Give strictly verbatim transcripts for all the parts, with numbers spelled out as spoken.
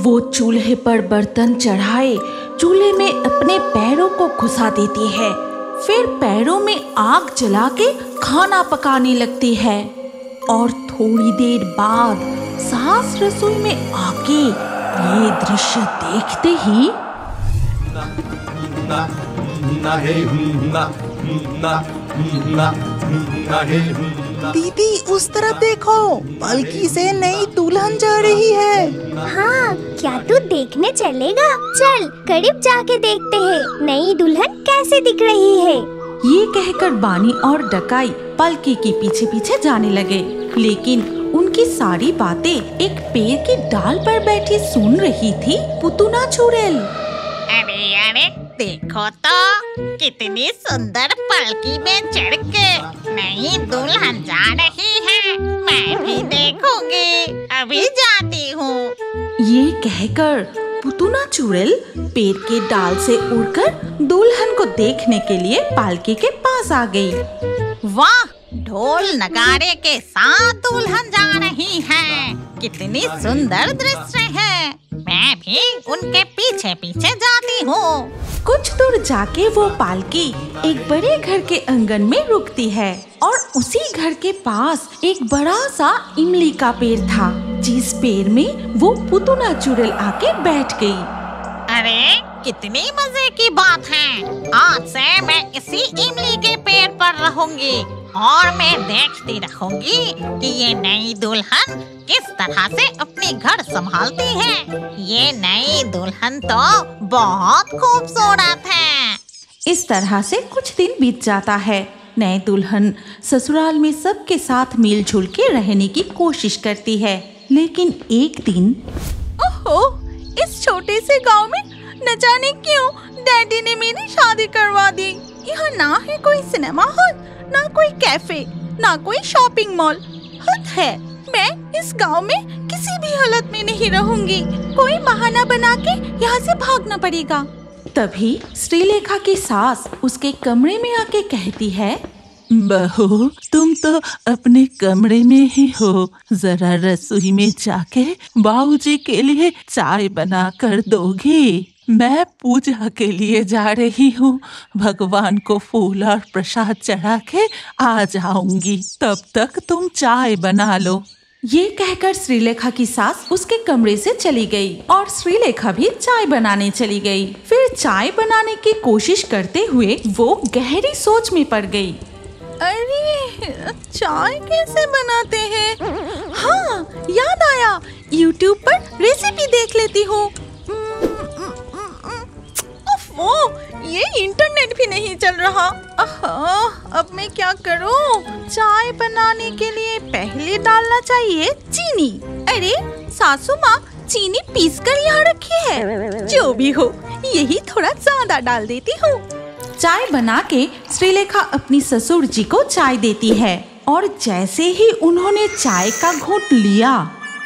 वो चूल्हे पर बर्तन चढ़ाए चूल्हे में अपने पैरों को घुसा देती है। फिर पैरों में आग जला के खाना पकाने लगती है और थोड़ी देर बाद सास रसोई में आके ये दृश्य देखते ही दीदी उस तरफ देखो, पलकी से नई दुल्हन जा रही है। हाँ, क्या तू देखने चलेगा? चल करीब जाके देखते हैं नई दुल्हन कैसे दिख रही है। ये कहकर बानी और डकाई पलकी के पीछे पीछे जाने लगे, लेकिन उनकी सारी बातें एक पेड़ की डाल पर बैठी सुन रही थी पुतुना चुड़ैल। अरे अरे देखो तो कितनी सुंदर पलकी में चढ़ के नई दुल्हन जा रही है। मैं भी देखूंगी, अभी जाती हूँ। ये कहकर पुतुना चुड़ैल पेड़ के डाल से उड़कर दुल्हन को देखने के लिए पालकी के पास आ गई। वाह, ढोल नगाड़े के साथ दुल्हन जा रही है। कितनी सुंदर दृश्य है। मैं भी उनके पीछे पीछे जाती हूँ। कुछ दूर जाके वो पालकी एक बड़े घर के आंगन में रुकती है और उसी घर के पास एक बड़ा सा इमली का पेड़ था, जिस पेड़ में वो पुतुना चुड़ैल आके बैठ गई। अरे कितनी मजे की बात है। आज से मैं इसी इमली के पेड़ पर रहूंगी और मैं देखती रहूंगी कि ये नई दुल्हन किस तरह से अपनी घर संभालती है। ये नई दुल्हन तो बहुत खूबसूरत है। इस तरह से कुछ दिन बीत जाता है। नई दुल्हन ससुराल में सबके साथ मिलजुल के रहने की कोशिश करती है, लेकिन एक दिन ओहो, इस छोटे से गांव में न जाने क्यों डैडी ने मेरी शादी करवा दी। यहाँ ना है कोई सिनेमा हॉल, ना कोई कैफे, ना कोई शॉपिंग मॉल। हद है, मैं इस गांव में किसी भी हालत में नहीं रहूंगी। कोई बहाना बना के यहाँ से भागना पड़ेगा। तभी श्रीलेखा की सास उसके कमरे में आके कहती है, बहू तुम तो अपने कमरे में ही हो, जरा रसोई में जाके बाबूजी के लिए चाय बना कर दोगी? मैं पूजा के लिए जा रही हूँ, भगवान को फूल और प्रसाद चढ़ा के आ जाऊंगी, तब तक तुम चाय बना लो। ये कहकर श्रीलेखा की सास उसके कमरे से चली गई और श्रीलेखा भी चाय बनाने चली गई। फिर चाय बनाने की कोशिश करते हुए वो गहरी सोच में पड़ गई। अरे चाय कैसे बनाते हैं? हाँ, याद आया, यूट्यूब पर रेसिपी देख लेती हूँ। वो ये इंटरनेट भी नहीं चल रहा। आहा, अब मैं क्या करूं? चाय बनाने के लिए पहले डालना चाहिए चीनी। अरे सासू माँ चीनी पीस कर यहाँ रखी है। जो भी हो, यही थोड़ा ज्यादा डाल देती हूँ। चाय बना के श्रीलेखा अपनी ससुर जी को चाय देती है और जैसे ही उन्होंने चाय का घूंट लिया,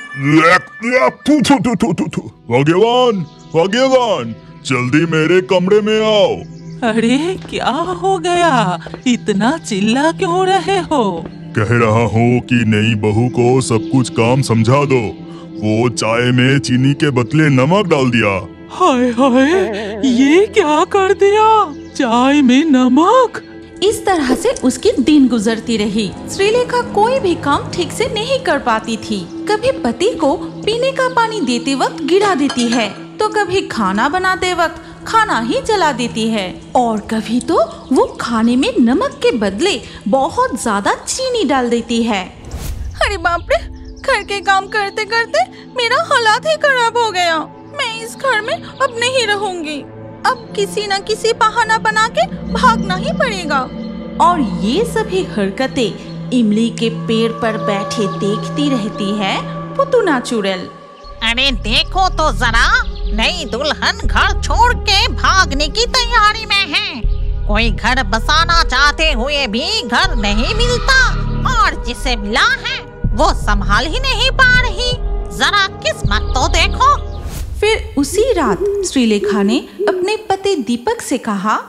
भाग्यवान, भाग्यवान, जल्दी मेरे कमरे में आओ। अरे क्या हो गया? इतना चिल्ला क्यों रहे हो? कह रहा हूँ कि नई बहू को सब कुछ काम समझा दो। वो चाय में चीनी के बदले नमक डाल दिया। हाय हाय, ये क्या कर दिया? चाय में नमक? इस तरह से उसकी दिन गुजरती रही। श्रीलेखा कोई भी काम ठीक से नहीं कर पाती थी। कभी पति को पीने का पानी देते वक्त गिरा देती है, तो कभी खाना बनाते वक्त खाना ही जला देती है, और कभी तो वो खाने में नमक के बदले बहुत ज्यादा चीनी डाल देती है। अरे बाप रे, घर के काम करते करते मेरा हालात ही खराब हो गया। मैं इस घर में अब नहीं रहूंगी। अब किसी न किसी बहाना बना के भागना ही पड़ेगा। और ये सभी हरकतें इमली के पेड़ पर बैठे देखती रहती है पुतुना चुड़ैल। अरे देखो तो जरा, नई दुल्हन घर छोड़ के भागने की तैयारी में है। कोई घर बसाना चाहते हुए भी घर नहीं मिलता, और जिसे मिला है वो संभाल ही नहीं पा रही। जरा किस्मत तो देखो। फिर उसी रात श्रीलेखा ने अपने पति दीपक से कहा,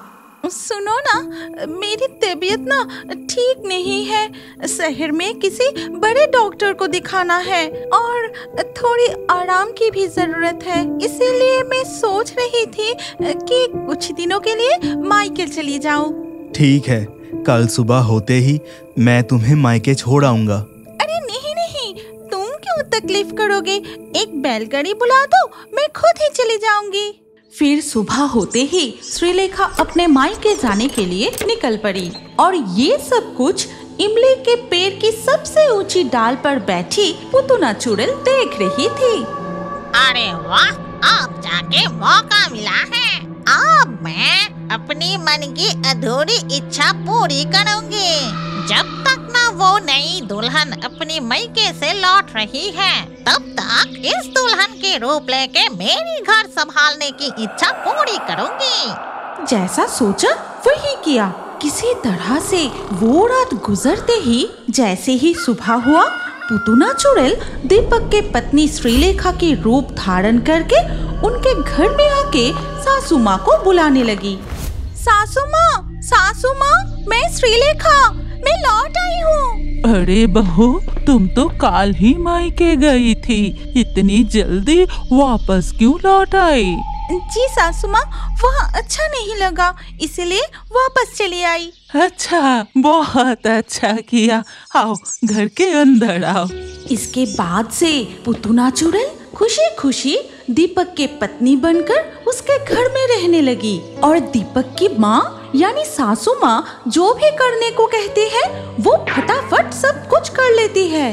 सुनो ना, मेरी तबीयत ना ठीक नहीं है। शहर में किसी बड़े डॉक्टर को दिखाना है और थोड़ी आराम की भी जरूरत है। इसीलिए मैं सोच रही थी कि कुछ दिनों के लिए मायके चली जाऊं। ठीक है, कल सुबह होते ही मैं तुम्हें मायके छोड़ आऊंगा। अरे नहीं नहीं, तुम क्यों तकलीफ करोगे? एक बैलगाड़ी बुला दो, मैं खुद ही चली जाऊंगी। फिर सुबह होते ही श्रीलेखा अपने मायके जाने के लिए निकल पड़ी और ये सब कुछ इमली के पेड़ की सबसे ऊंची डाल पर बैठी पुतुना चुड़ैल देख रही थी। अरे वाह, अब जाके मौका मिला है। अब मैं अपनी मन की अधूरी इच्छा पूरी करूंगी। जब तक ना वो नई दुल्हन अपनी मायके से लौट रही है, तब तक इस दुल्हन के रूप लेके मेरी घर संभालने की इच्छा पूरी करूंगी। जैसा सोचा वही किया। किसी तरह से वो रात गुजरते ही जैसे ही सुबह हुआ, पुतुना चुड़ैल दीपक के पत्नी श्रीलेखा के रूप धारण करके उनके घर में आके सासू माँ को बुलाने लगी। सासू माँ, सासू माँ, मैं श्रीलेखा, मैं लौट आई हूँ। अरे बहू, तुम तो काल ही मायके गई थी, इतनी जल्दी वापस क्यों लौट आई? जी सासू माँ, वहाँ अच्छा नहीं लगा, इसलिए वापस चली आई। अच्छा, बहुत अच्छा किया। आओ, घर के अंदर आओ। इसके बाद से पुतुना चुड़ैल खुशी खुशी दीपक के पत्नी बनकर उसके घर में रहने लगी और दीपक की माँ यानी सासू माँ जो भी करने को कहती है वो फटाफट सब कुछ कर लेती है।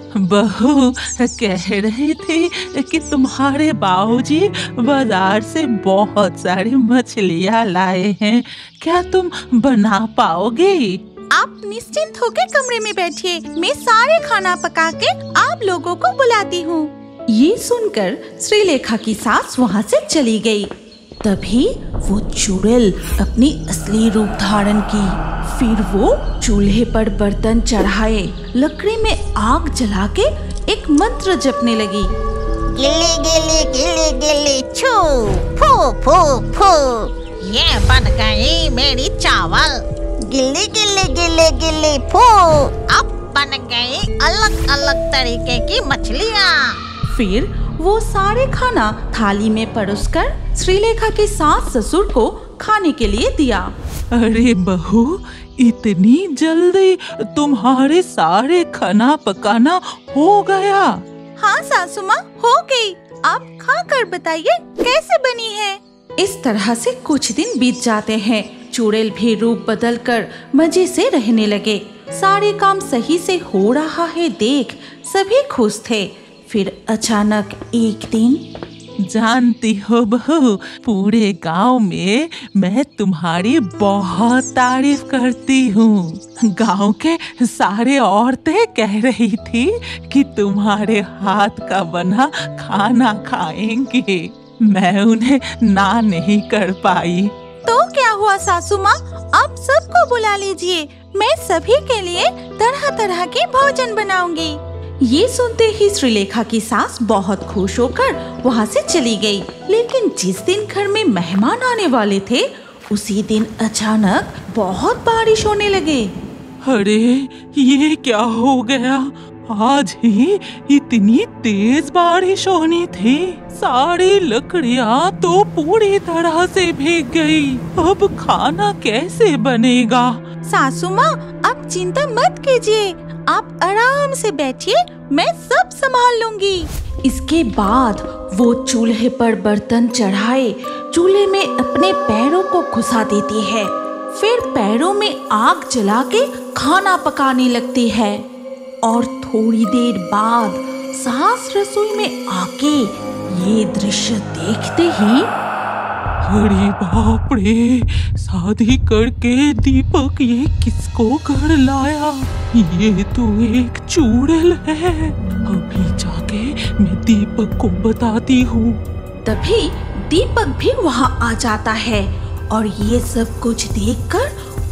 बहू कह रही थी कि तुम्हारे बाबूजी बाजार से बहुत सारी मछलियाँ लाए हैं, क्या तुम बना पाओगे? आप निश्चिंत होकर कमरे में बैठिए, मैं सारे खाना पका के आप लोगों को बुलाती हूँ। ये सुनकर श्रीलेखा की सास वहाँ से चली गई। तभी वो चुड़ैल अपनी असली रूप धारण की। फिर वो चूल्हे पर बर्तन चढ़ाए, लकड़ी में आग जला के एक मंत्र जपने लगी। गिल्ली गिल्ली गिल्ली गिल्ली छू फू फू फू, ये बन गई मेरी चावल। गिल्ली गिल्ली गिल्ली गिल्ली फू, अब बन गई अलग अलग तरीके की मछलियाँ। फिर वो सारे खाना थाली में परोसकर श्रीलेखा के सास ससुर को खाने के लिए दिया। अरे बहू, इतनी जल्दी तुम्हारे सारे खाना पकाना हो गया? हाँ सासू माँ, हो गई। आप खा कर बताइए कैसे बनी है। इस तरह से कुछ दिन बीत जाते हैं। चुड़ैल भी रूप बदल कर मजे से रहने लगे। सारे काम सही से हो रहा है देख सभी खुश थे। फिर अचानक एक दिन, जानती हो बहू, पूरे गांव में मैं तुम्हारी बहुत तारीफ करती हूँ। गांव के सारे औरतें कह रही थी कि तुम्हारे हाथ का बना खाना खाएंगे। मैं उन्हें ना नहीं कर पाई। तो क्या हुआ सासू माँ, आप सबको बुला लीजिए, मैं सभी के लिए तरह तरह के भोजन बनाऊंगी। ये सुनते ही श्रीलेखा की सास बहुत खुश होकर वहाँ से चली गई। लेकिन जिस दिन घर में मेहमान आने वाले थे, उसी दिन अचानक बहुत बारिश होने लगे। अरे ये क्या हो गया? आज ही इतनी तेज बारिश होनी थी। सारी लकड़ियाँ तो पूरी तरह से भीग गई। अब खाना कैसे बनेगा? सासू माँ, आप चिंता मत कीजिए, आप आराम से बैठिए, मैं सब संभाल लूंगी। इसके बाद वो चूल्हे पर बर्तन चढ़ाए चूल्हे में अपने पैरों को घुसा देती है। फिर पैरों में आग जला के खाना पकाने लगती है और थोड़ी देर बाद सास रसोई में आके ये दृश्य देखते ही, अरे बाप रे, शादी करके दीपक ये किसको घर लाया? ये तो एक चुड़ैल है। अभी जाके मैं दीपक को बताती हूँ। तभी दीपक भी वहाँ आ जाता है और ये सब कुछ देखकर,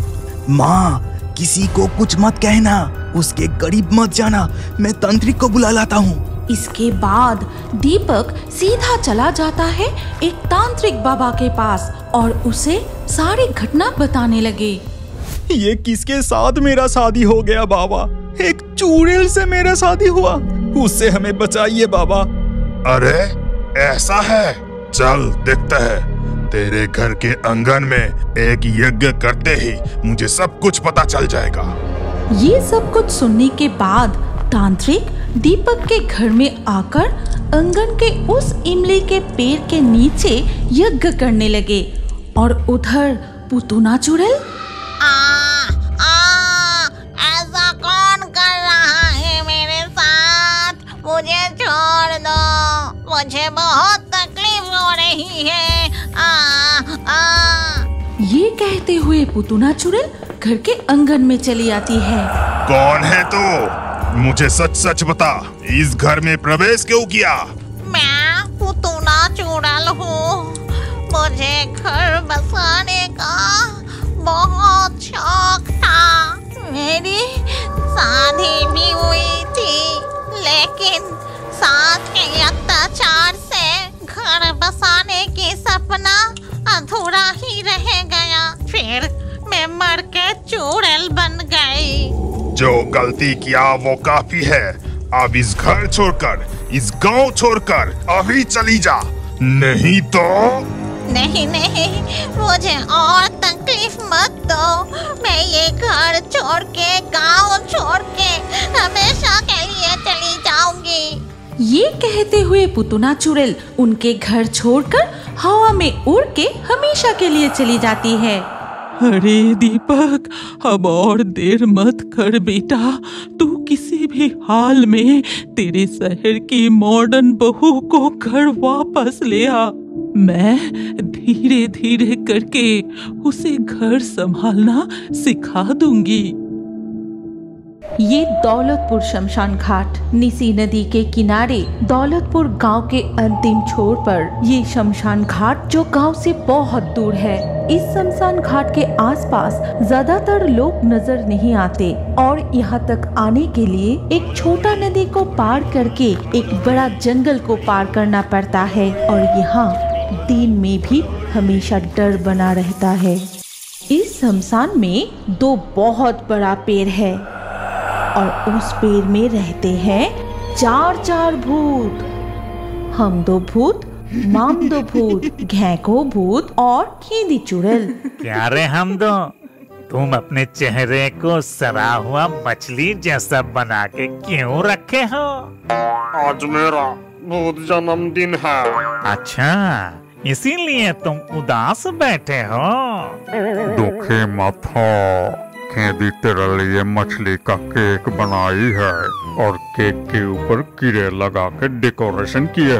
माँ, किसी को कुछ मत कहना, उसके करीब मत जाना, मैं तांत्रिक को बुला लाता हूँ। इसके बाद दीपक सीधा चला जाता है एक तांत्रिक बाबा के पास और उसे सारी घटना बताने लगे। ये किसके साथ मेरा शादी हो गया बाबा? एक चुड़ैल से मेरा शादी हुआ, उससे हमें बचाइए बाबा। अरे ऐसा है, चल देखते हैं। तेरे घर के आंगन में एक यज्ञ करते ही मुझे सब कुछ पता चल जाएगा। ये सब कुछ सुनने के बाद तांत्रिक दीपक के घर में आकर आंगन के उस इमली के पेड़ के नीचे यज्ञ करने लगे और उधर पुतुना चुड़ैल आ, आ, ऐसा कौन कर रहा है मेरे साथ? मुझे छोड़ दो, मुझे बहुत तकलीफ हो रही है। आ, आ। ये कहते हुए पुतुना चुड़ैल घर के आंगन में चली आती है। कौन है तू? मुझे सच सच बता, इस घर में प्रवेश क्यों किया? मैं पुतुना चुड़ैल हूँ। मुझे घर बसाने का बहुत शौक था। मेरी शादी भी हुई थी, लेकिन सास के अत्याचार से घर बसाने की सपना अधूरा ही रह गया। फिर मैं मर के चुड़ैल बन गई। जो गलती किया वो काफी है। अब इस घर छोड़कर, इस गांव छोड़कर अभी चली जा, नहीं तो। नहीं नहीं, मुझे और तकलीफ मत दो। मैं ये घर छोड़ के, गांव छोड़ के हमेशा के लिए चली जाऊंगी। ये कहते हुए पुतुना चुड़ैल उनके घर छोड़कर हवा में उड़ के हमेशा के लिए चली जाती है। अरे दीपक, अब और देर मत कर बेटा। तू किसी भी हाल में तेरे शहर की मॉडर्न बहू को घर वापस ले आ। मैं धीरे धीरे करके उसे घर संभालना सिखा दूंगी। ये दौलतपुर शमशान घाट निसी नदी के किनारे दौलतपुर गांव के अंतिम छोर पर ये शमशान घाट जो गांव से बहुत दूर है। इस शमशान घाट के आसपास ज्यादातर लोग नजर नहीं आते और यहाँ तक आने के लिए एक छोटा नदी को पार करके एक बड़ा जंगल को पार करना पड़ता है और यहाँ दिन में भी हमेशा डर बना रहता है। इस शमशान में दो बहुत बड़ा पेड़ है और उस पेड़ में रहते हैं चार चार भूत। हम दो भूत, माम दो भूत, घेको भूत और खेदी चुड़ैल। क्या रे हम दो, तुम अपने चेहरे को सड़ा हुआ मछली जैसा बना के क्यों रखे हो? आज मेरा भूत जन्मदिन है। अच्छा, इसीलिए तुम उदास बैठे हो? दुखी मत हो, खेदी तेरे लिए मछली का केक बनाई है और केक के ऊपर कीड़े लगा के डेकोरेशन किए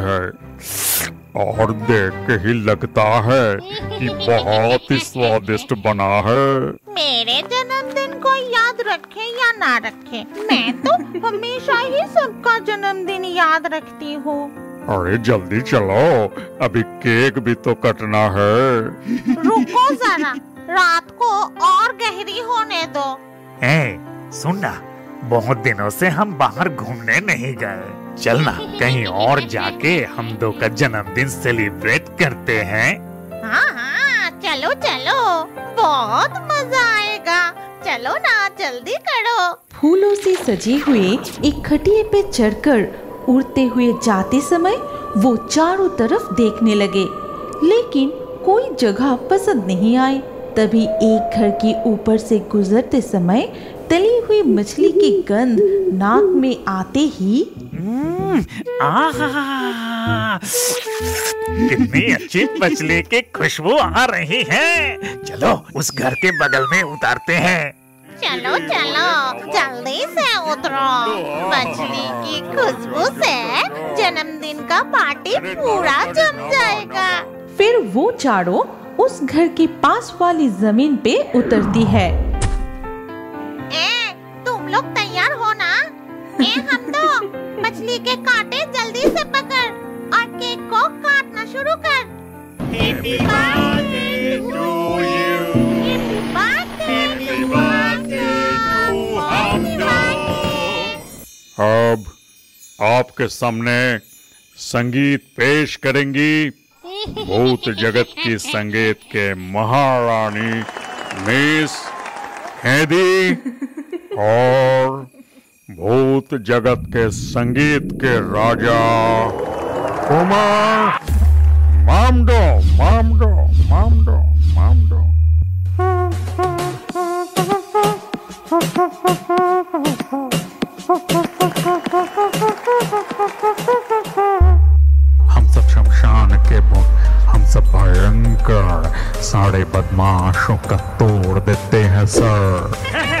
हैं और देख के ही लगता है कि बहुत ही स्वादिष्ट बना है। मेरे जन्मदिन को याद रखे या ना रखे, मैं तो हमेशा ही सबका जन्मदिन याद रखती हूँ। अरे जल्दी चलो, अभी केक भी तो कटना है। रुको जरा, रात को और गहरी होने दो। ए, सुनना, बहुत दिनों से हम बाहर घूमने नहीं गए। चलना कहीं और जाके हम दो का जन्मदिन सेलिब्रेट करते हैं। हाँ हाँ, चलो चलो, बहुत मजा आएगा। चलो ना, जल्दी करो। फूलों से सजे हुए एक खटिए पे चढ़कर उड़ते हुए जाते समय वो चारों तरफ देखने लगे, लेकिन कोई जगह पसंद नहीं आई। तभी एक घर के ऊपर से गुजरते समय तली हुई मछली की गंध नाक में आते ही आहा, कितनी अच्छी मछली की खुशबू आ रही है। चलो उस घर के बगल में उतारते हैं। चलो चलो, जल्दी से उतरो। मछली की खुशबू से जन्मदिन का पार्टी पूरा जम जाएगा। फिर वो चारों उस घर के पास वाली जमीन पे उतरती है। ए, तुम लोग तैयार हो ना? ए, हम दो मछली के कांटे जल्दी से पकड़ और केक को काटना शुरू कर। Happy birthday to you, happy birthday to हम दो। अब आपके सामने संगीत पेश करेंगी भूत जगत की संगीत के महारानी मिस हैदी और भूत जगत के संगीत के राजा कुमार मामडो मामडो मामडो मामडो। हम सब शमशान के भूत, हम सब भयंकर सारे बदमाशों का तोड़ देते हैं सर।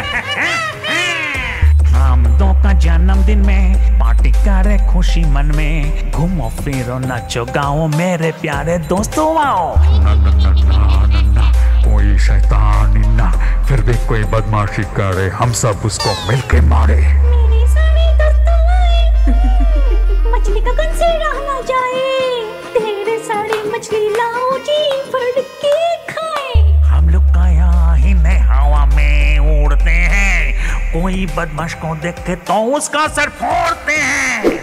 हम दो का जन्मदिन में पार्टी करे खुशी मन में, घूमो फिरो नाचो गाओ मेरे प्यारे दोस्तों आओ। ना ना ना ना ना ना कोई शैतानी ना, फिर भी कोई बदमाशी करे हम सब उसको मिलके मारे। मेरे सारे दोस्तों आए, मछली का कौन से रह ना जाए, तेरे सारे मछली लाओ जी भर के खाए। हम लोग का यहाँ ही नहीं हवा में उड़ते हैं, कोई बदमाश को देखे तो उसका सर फोड़ते हैं।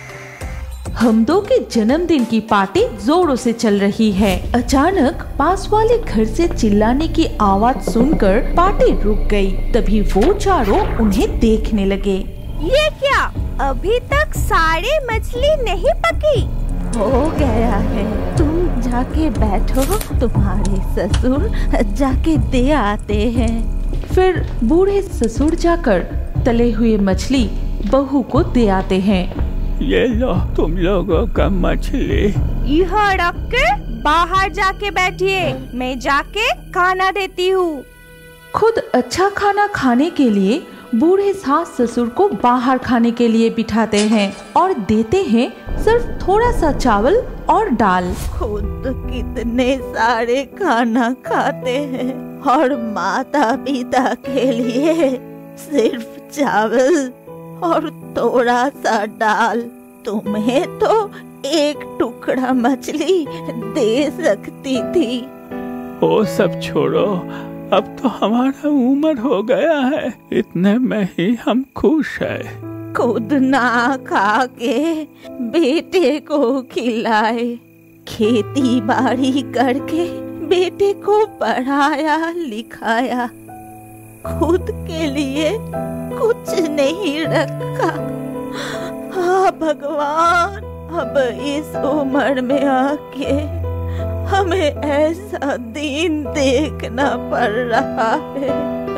हमदो के जन्मदिन की पार्टी जोरों से चल रही है। अचानक पास वाले घर से चिल्लाने की आवाज सुनकर पार्टी रुक गई। तभी वो चारों उन्हें देखने लगे। ये क्या, अभी तक सारे मछली नहीं पकी? हो गया है, तुम जाके बैठो, तुम्हारे ससुर जाके दे आते हैं। फिर बूढ़े ससुर जाकर तले हुए मछली बहू को दे आते हैं। ये लो तुम लोगों का मछली। यह रख के बाहर जाके बैठिए, मैं जाके खाना देती हूँ। खुद अच्छा खाना खाने के लिए बूढ़े सास ससुर को बाहर खाने के लिए बिठाते हैं और देते हैं सिर्फ थोड़ा सा चावल और दाल। खुद कितने सारे खाना खाते हैं और माता पिता के लिए सिर्फ चावल और थोड़ा सा दाल। तुम्हें तो एक टुकड़ा मछली दे सकती थी। वो सब छोड़ो, अब तो हमारा उम्र हो गया है, इतने में ही हम खुश हैं। खुद ना खा के बेटे को खिलाए, खेती बाड़ी करके बेटे को पढ़ाया लिखाया, खुद के लिए कुछ नहीं रखा। हाँ भगवान, अब इस उम्र में आके हमें ऐसा दिन देखना पड़ रहा है।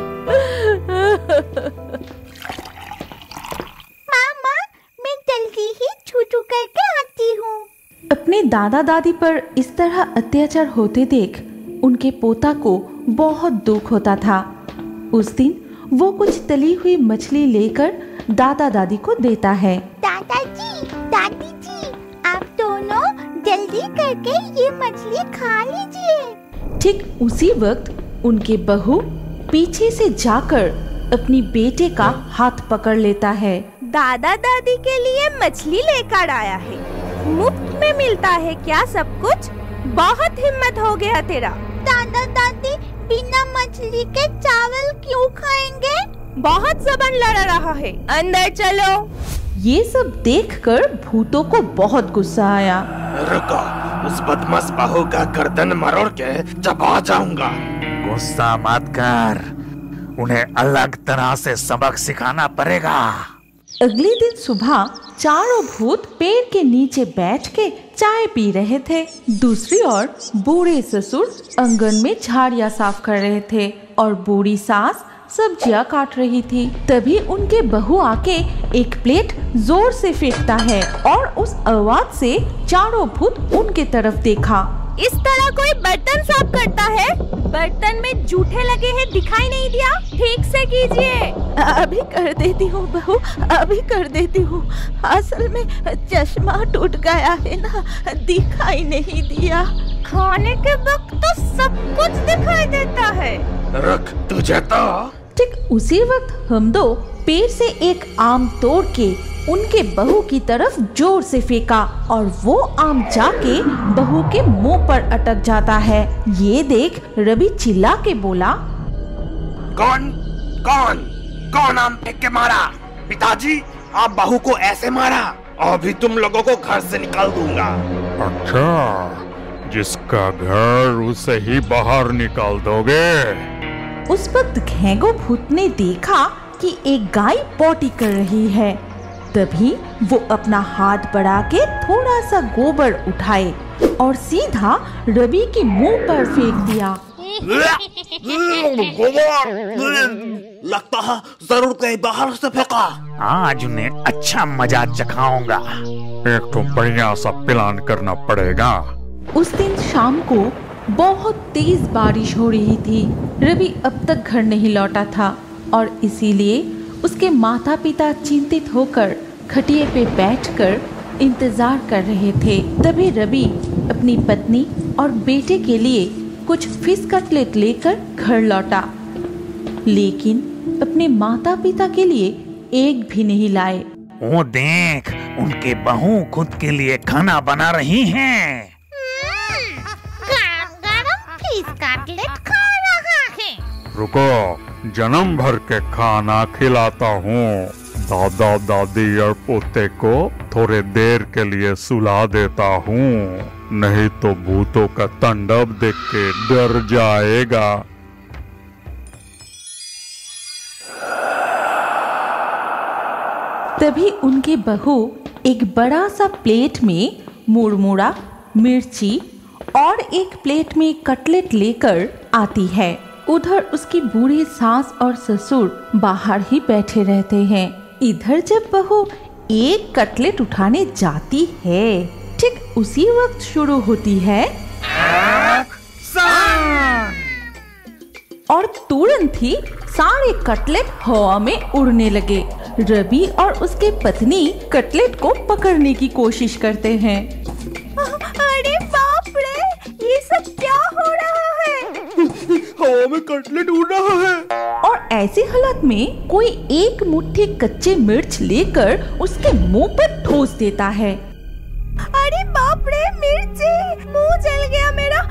मामा, मैं जल्दी ही छू-छू करके आती हूँ। अपने दादा दादी पर इस तरह अत्याचार होते देख उनके पोता को बहुत दुख होता था। उस दिन वो कुछ तली हुई मछली लेकर दादा दादी को देता है। दादाजी, दादी जी, आप दोनों जल्दी करके ये मछली खा लीजिए। ठीक उसी वक्त उनके बहू पीछे से जाकर अपनी बेटे का हाथ पकड़ लेता है। दादा दादी के लिए मछली लेकर आया है, मुफ्त में मिलता है क्या सब कुछ? बहुत हिम्मत हो गया तेरा। दादा दादी बिना मछली के चावल क्यों खाएंगे? बहुत जबान लड़ा रहा है, अंदर चलो। ये सब देखकर भूतों को बहुत गुस्सा आया। रुको, उस बदमाश बहू का गर्दन मरोड़ के चबा जाऊंगा। गुस्सा मत कर, उन्हें अलग तरह से सबक सिखाना पड़ेगा। अगले दिन सुबह चारों भूत पेड़ के नीचे बैठ के चाय पी रहे थे। दूसरी ओर बूढ़े ससुर आंगन में झाड़ियाँ साफ कर रहे थे और बूढ़ी सास सब्जियां काट रही थी। तभी उनके बहू आके एक प्लेट जोर से फेंकता है और उस आवाज से चारों भूत उनके तरफ देखा। इस तरह कोई बर्तन साफ करता है? बर्तन में जूठे लगे हैं, दिखाई नहीं दिया? ठीक से कीजिए। अभी कर देती हूँ बहू, अभी कर देती हूँ। असल में चश्मा टूट गया है ना, दिखाई नहीं दिया। खाने के वक्त तो सब कुछ दिखाई देता है। रुक, तुझे तो। ठीक उसी वक्त हमदो पेड़ से एक आम तोड़ के उनके बहू की तरफ जोर से फेंका और वो आम जाके बहू के मुंह पर अटक जाता है। ये देख रवि चिल्ला के बोला, कौन कौन कौन आम फेंक के मारा? पिताजी, आप बहू को ऐसे मारा? अभी तुम लोगों को घर से निकाल दूंगा। अच्छा, जिसका घर उसे ही बाहर निकाल दोगे? उस वक्त घेंगो भूत ने देखा कि एक गाय पॉटी कर रही है। तभी वो अपना हाथ बढ़ा के थोड़ा सा गोबर उठाए और सीधा रवि के मुंह पर फेंक दिया। लगता है जरूर कहीं बाहर से फेंका। आज उन्हें अच्छा मजा चखाऊंगा। एक तो बढ़िया सा प्लान करना पड़ेगा। उस दिन शाम को बहुत तेज बारिश हो रही थी। रवि अब तक घर नहीं लौटा था और इसीलिए उसके माता पिता चिंतित होकर खटिए पे बैठकर इंतजार कर रहे थे। तभी रवि अपनी पत्नी और बेटे के लिए कुछ फिश कटलेट लेकर घर लौटा, लेकिन अपने माता पिता के लिए एक भी नहीं लाए। वो देख, उनके बहू खुद के लिए खाना बना रही हैं। गरम गरम फिश कटलेट खा रहा है। रुको, जन्म भर के खाना खिलाता हूँ। दादा दादी और पोते को थोड़े देर के लिए सुला देता हूँ, नहीं तो भूतों का तांडव देख के डर जाएगा। तभी उनके बहू एक बड़ा सा प्लेट में मुड़मुड़ा, मिर्ची और एक प्लेट में कटलेट लेकर आती है। उधर उसकी बूढ़ी सास और ससुर बाहर ही बैठे रहते हैं। इधर जब बहू एक कटलेट उठाने जाती है, ठीक उसी वक्त शुरू होती है और तुरंत ही सारे कटलेट हवा में उड़ने लगे। रवि और उसके पत्नी कटलेट को पकड़ने की कोशिश करते हैं। अरे बाप रे, ये सब क्या हो रहा है? हवा में कटलेट उड़ रहा है। और ऐसी हालत में कोई एक मुट्ठी कच्चे मिर्च लेकर उसके मुंह पर ठोस देता है। अरे बाप रे, मिर्ची, मुंह जल गया मेरा।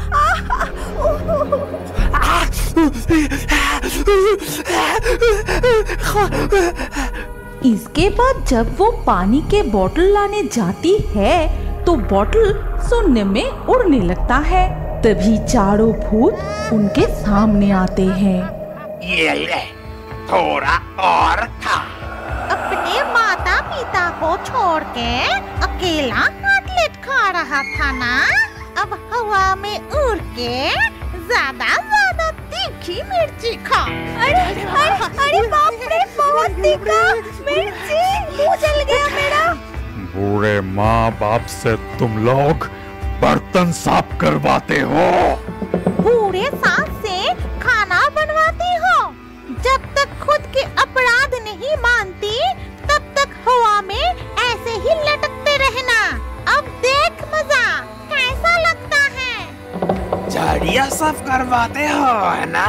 इसके बाद जब वो पानी के बोतल लाने जाती है तो बोतल शून्य में उड़ने लगता है। तभी चारों भूत उनके सामने आते हैं। ये ले, थोड़ा और खा। अपने माता पिता को छोड़ के अकेला कटलेट खा रहा था ना, अब हवा में उड़ के ज्यादा ज्यादा तीखी मिर्ची खा। अरे अरे अरे बाप रे, बहुत तीखा मिर्ची, मुंह जल गया मेरा। बूढ़े माँ बाप से तुम लोग बर्तन साफ करवाते हो, बूढ़े सास से खाना बनवाती हो। जब तक खुद के अपराध नहीं मानती तब तक हवा में ऐसे ही लटकते रहना। अब देख मजा कैसा लगता है। झाड़ियाँ साफ करवाते हो, है ना?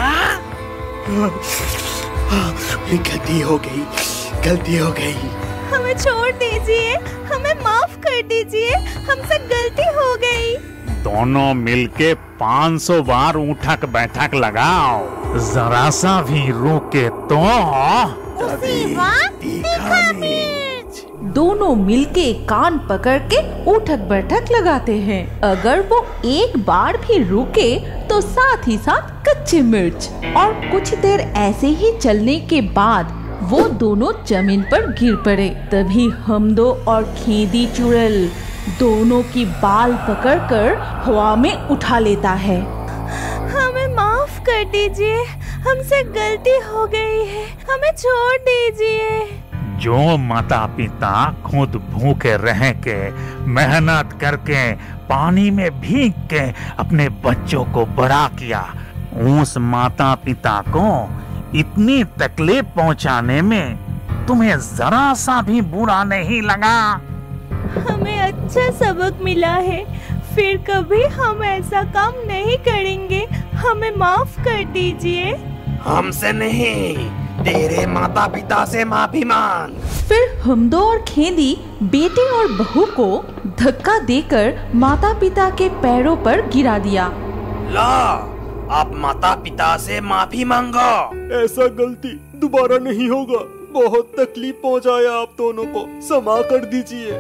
गलती हो गई, गलती हो गई। हमें छोड़ दीजिए, हमें माफ कर दीजिए, हमसे गलती हो गई। दोनों मिलके पाँच सौ बार उठक बैठक लगाओ, जरा सा भी रुके तो उसी वक्त तीखा मिर्च। दोनों मिलके कान पकड़ के उठक बैठक लगाते हैं। अगर वो एक बार भी रुके तो साथ ही साथ कच्चे मिर्च। और कुछ देर ऐसे ही चलने के बाद वो दोनों जमीन पर गिर पड़े। तभी हमदो और खेदी चुड़ैल दोनों की बाल पकड़कर हवा में उठा लेता है। हमें माफ कर दीजिए, हमसे गलती हो गई है, हमें छोड़ दीजिए। जो माता पिता खुद भूखे रह के मेहनत करके पानी में भीग के अपने बच्चों को बड़ा किया, उस माता पिता को इतनी तकलीफ पहुंचाने में तुम्हें जरा सा भी बुरा नहीं लगा? हमें अच्छा सबक मिला है, फिर कभी हम ऐसा काम नहीं करेंगे, हमें माफ कर दीजिए। हमसे नहीं, तेरे माता पिता से माफी मांग। फिर हमदो और खेदी बेटे और बहू को धक्का देकर माता पिता के पैरों पर गिरा दिया। ला, आप माता पिता से माफी मांगो। ऐसा गलती दोबारा नहीं होगा। बहुत तकलीफ पहुंचाया आप दोनों को, क्षमा कर दीजिए।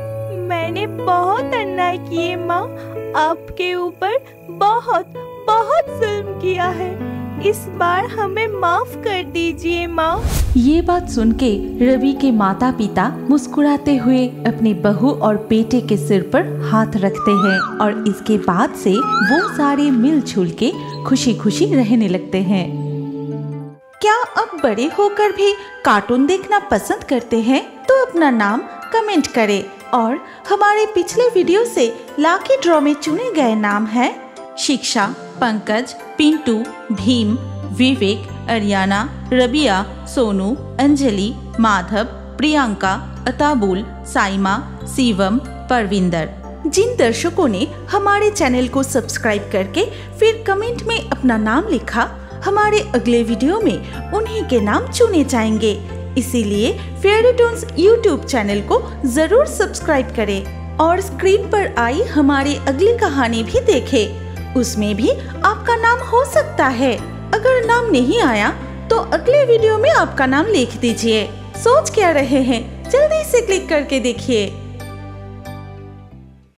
मैंने बहुत अन्याय किए माँ, आपके ऊपर बहुत बहुत जुल्म किया है। इस बार हमें माफ कर दीजिए माँ। ये बात सुन के रवि के माता पिता मुस्कुराते हुए अपनी बहू और बेटे के सिर पर हाथ रखते हैं और इसके बाद से वो सारे मिलजुल के खुशी खुशी रहने लगते हैं। क्या अब बड़े होकर भी कार्टून देखना पसंद करते हैं? तो अपना नाम कमेंट करें और हमारे पिछले वीडियो से लाकी ड्रॉ में चुने गए नाम हैं शिक्षा, पंकज, पिंटू, भीम, विवेक, अरियाना, रबिया, सोनू, अंजलि, माधव, प्रियंका, अताबुल, साइमा, शिवम, परविंदर। जिन दर्शकों ने हमारे चैनल को सब्सक्राइब करके फिर कमेंट में अपना नाम लिखा, हमारे अगले वीडियो में उन्हीं के नाम चुने जाएंगे। इसीलिए फेयरी टोन्स यूट्यूब चैनल को जरूर सब्सक्राइब करें और स्क्रीन पर आई हमारी अगली कहानी भी देखें। उसमें भी आपका नाम हो सकता है। अगर नाम नहीं आया तो अगले वीडियो में आपका नाम लिख दीजिए। सोच क्या रहे हैं? जल्दी से क्लिक करके देखिए।